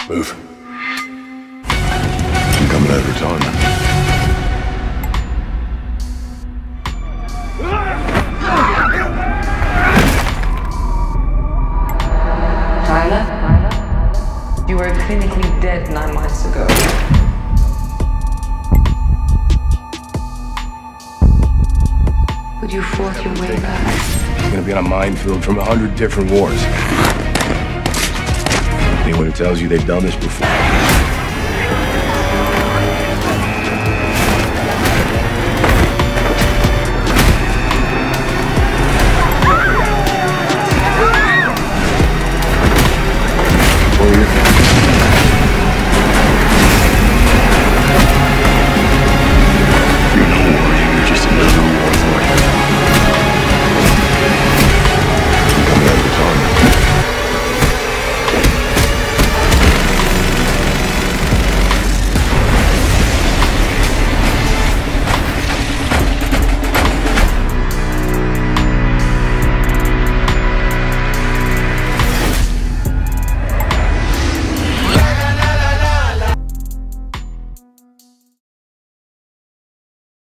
Move. I'm coming out of retirement. Tyler, you were clinically dead 9 months ago. But you fought your way back. You're gonna be on a minefield from 100 different wars. Anyone who tells you they've done this before